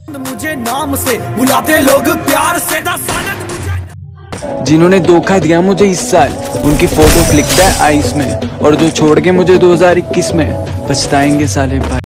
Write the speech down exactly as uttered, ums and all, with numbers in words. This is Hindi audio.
मुझे नाम से बुलाते लोग प्यार से। जिन्होंने धोखा दिया मुझे इस साल, उनकी फोटो लिखता है आइस में, और जो छोड़ के मुझे दो हज़ार इक्कीस में, पछताएंगे साले भाई।